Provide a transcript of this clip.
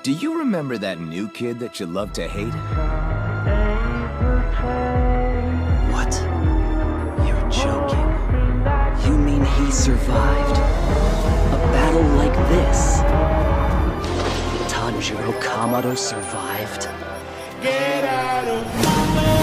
Do you remember that new kid that you love to hate? What? You're joking. You mean he survived? A battle like this? Tanjiro Kamado survived? Get out of my way.